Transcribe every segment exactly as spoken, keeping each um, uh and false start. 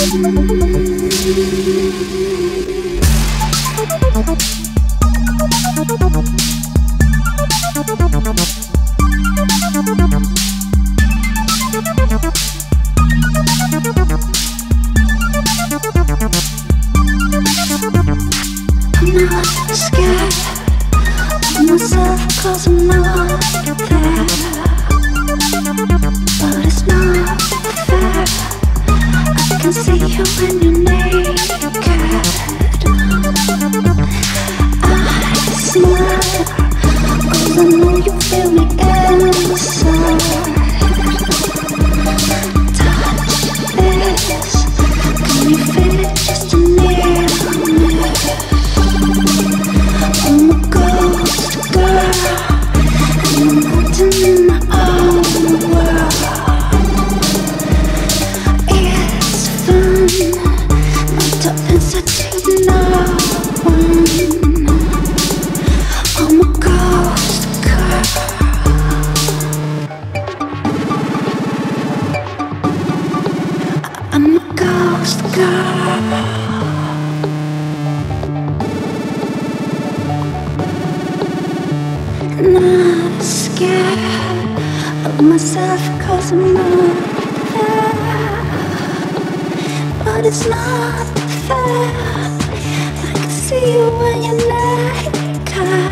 Not scared of myself, 'cause I'm not there. But it's not fair. I can see you when you're naked.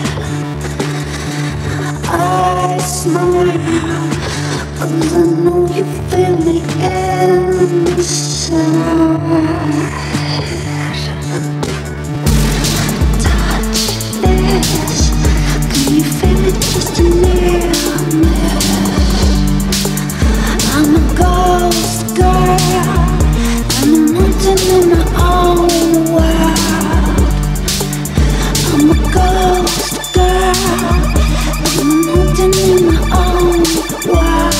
I smile 'cause I know you feel me inside. Touch this. Can you feel it just near me? I'm a ghost girl, and I'm wanting in my own world. I'm a ghost girl, and I'm wanting in my own world.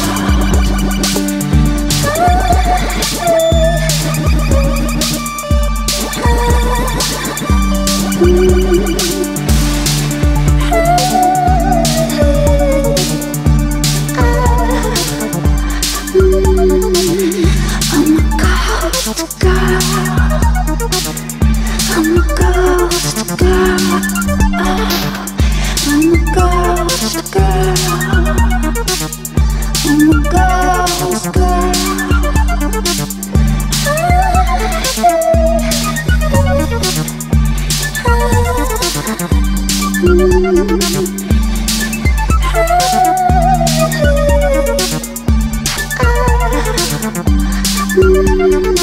Mm-hmm.